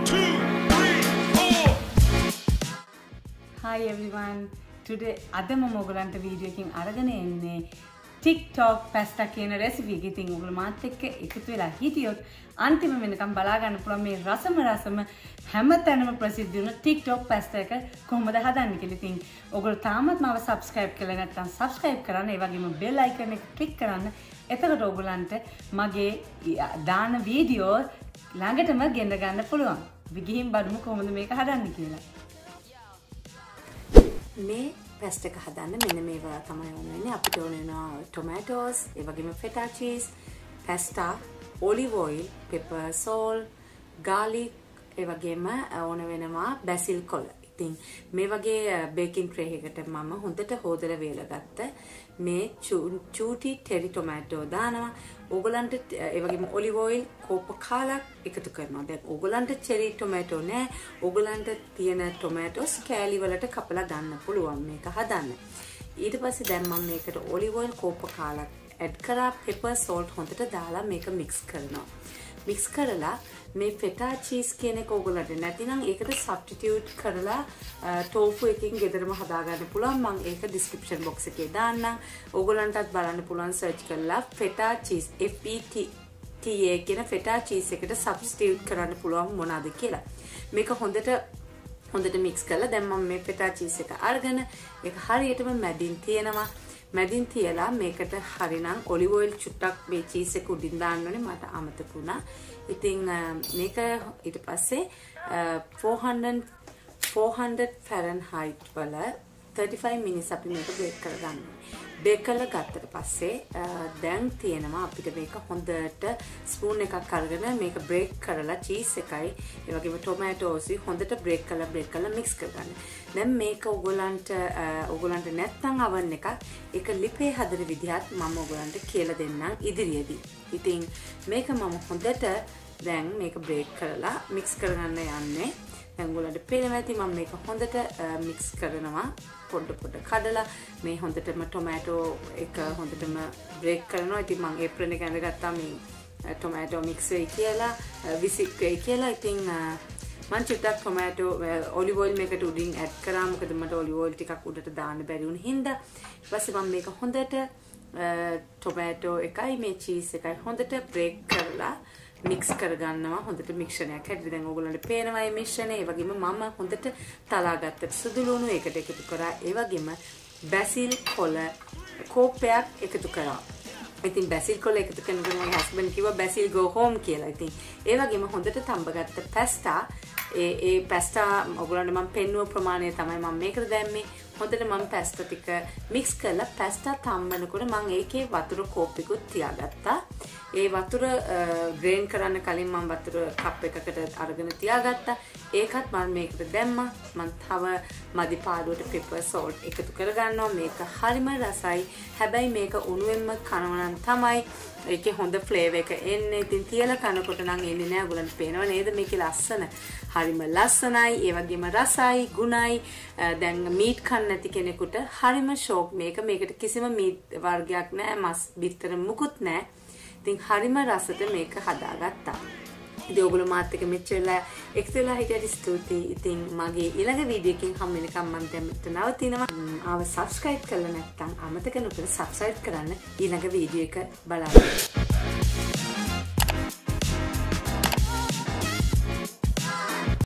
Hi everyone. Today අද මම ඔයගලන්ට වීඩියෝ එකකින් අරගෙන එන්නේ TikTok pasta කියන රෙසිපි එක. ඉතින් ඔයගොල්ලෝ මාත් එක්ක එකතු වෙලා හිටියොත් අන්තිම වෙනකම් බලා ගන්න පුළුවන් මේ රසම හැමතැනම ප්‍රසිද්ධ වුණ TikTok pasta එක කොහොමද හදන්නේ කියලා. ඉතින් ඔයගොල්ලෝ තාමත් මාව subscribe කරලා නැත්නම් subscribe කරන්න. ඒ වගේම bell icon එක click කරන්න. එතකොට ඔයගොල්ලන්ට මගේ දාන වීඩියෝ ළඟටම ගෙන්න ගන්න පුළුවන්. අපි ගිහින් බලමු කොහොමද මේක හදන්නේ කියලා. මේ pasta එක හදන්න මෙන්න මේවා තමයි ඕන වෙන්නේ. අපිට ඕන වෙනවා tomatoes, ඒ වගේම feta cheese, pasta, olive oil, pepper, salt, garlic, ඒ වගේම ඕන වෙනවා basil කොළ. ඉතින් මේ වගේ baking tray එකකට මම හොඳට හොදලා වේලා ගත්ත මේ චූටි cherry tomato දානවා. ඕගලන්ට ඒ වගේම olive oil කෝප කාලක් එකතු කරනවා. දැන් ඕගලන්ට cherry tomato නෑ. ඕගලන්ට තියෙන tomatoes කෑලි වලට කපලා ගන්න පුළුවන් මේක හදන්න. ඊට පස්සේ දැන් මම මේකට olive oil කෝප කාලක් add කරා. pepper salt හොඳට දාලා මේක mix කරනවා. mix කරලා මේ feta cheese කියන එක ඕගලන්ට නැතිනම් ඒකට substitute කරලා tofu එකකින් ගෙදරම හදා ගන්න පුළුවන්. මම ඒක description box එකේ දාන්නම්. ඕගලන්ටත් බලන්න පුළුවන් search කරලා feta cheese FETA කියන feta cheese එකට substitute කරන්න පුළුවන් මොනවාද කියලා. මේක හොඳට mix කරලා දැන් මම මේ feta cheese එක අරගෙන ඒක හරියටම මැදින් තියෙනවා. මැදින් තියලා මේකට හරිනම් olive oil චුට්ටක් මේ cheese එක උඩින් දාන්න ඕනේ. මට අමතක වුණා. ඉතින් මේක ඊට පස්සේ 400 Fahrenheit වල 35 minutes අපි මේක බේක් කරගන්න ඕනේ. බේක් කරලා ගත්තට පස්සේ දැන් තියෙනවා අපිට මේක හොඳට ස්පූන් එකක් අරගෙන මේක බ්‍රේක් කරලා cheese එකයි ඒ වගේම tomatoes හොඳට බ්‍රේක් කරලා mix කරගන්න. දැන් මේක ඕගලන්ට නැත්තම් oven එකක් ඒක ලිපේ හදන විදිහත් මම ඕගලන්ට කියලා දෙන්නම් ඉදිරියේදී. ඉතින් මේක මම හොඳට දැන් මේක බ්‍රේක් කරලා mix කරගන්න යන්නේ. දැන් ඔයගලන්ට පේනවා ඇති මම මේක හොඳට mix කරනවා. පොඩ කඩලා මේ හොඳටම tomato එක හොඳටම බ්‍රේක් කරනවා. ඉතින් මම apron එක ඇඳගත්තා මේ tomato mix වෙයි කියලා විසික් වෙයි කියලා. ඉතින් මම චුට්ටක් tomato olive oil මේකට උඩින් add කරා. මොකද මට olive oil ටිකක් උඩට දාන්න බැරි වුණ හින්දා. ඊට පස්සේ මම මේක හොඳට tomato එකයි මේ cheese එකයි හොඳට බ්‍රේක් කරලා mix කරගන්නවා. හොඳට මික්ෂණයක් හැටියට දැන් ඕගොල්ලන්ට පේනවා මේ මිශ්‍රණය. ඒ වගේම මම හොඳට තලාගත්ත සුදු ලුණු ඒකට එකතු කරා. ඒ වගේම basil කොළ කෝපයක් එකතු කරා. ඉතින් basil කොළ එකතු කරනකොට මගේ හස්බන්ඩ් කිව්වා basil go home කියලා. ඉතින් ඒ වගේම හොඳට තඹගත්ත pasta ඒ pasta ඕගොල්ලන්ට මම පෙන්නුව ප්‍රමාණය තමයි මම මේකට දැම්මේ. හොඳට මම pasta ටික mix කරලා pasta තම්බනකොට මම ඒකේ වතුර කෝප්පෙකුත් තියාගත්තා. ඒ වතුර drain කරන්න කලින් මම වතුර කප් එකකට අරගෙන තියාගත්තා. ඒකත් මම මේකට දැම්මා. මම තව මදි පාඩුවට pepper salt එකතු කරගන්නවා. මේක හරිම රසයි. හැබැයි මේක උණුවෙන්ම කනවා නම් තමයි ඒකේ හොඳ flavor එක එන්නේ. ඉතින් තියලා කනකොට නම් එන්නේ නෑ. ඔයගොල්ලන්ට පේනව නේද මේකේ ලස්සන. හරිම ලස්සනයි. ඒ වගේම රසයි, ගුණයි. දැන් meat කන්න නැති කෙනෙකුට හරිම ෂෝක් මේකට කිසිම meat වර්ගයක් නෑ. මස් බිත්තර මුකුත් නෑ. ඉතින් හරිම රසට මේක හදාගත්තා. ඉතින් ඔයගොල්ලෝ මාත් එක්ක මෙච්චරලා එකතු වෙලා හිටියට ස්තුතියි. ඉතින් මගේ ඊළඟ වීඩියෝ එකකින් හම් වෙනකම් මම දැන් මෙතන නවතිනවා. ආව subscribe කරලා නැත්නම් අමතක නොකර subscribe කරන්න ඊළඟ වීඩියෝ එක බලන්න.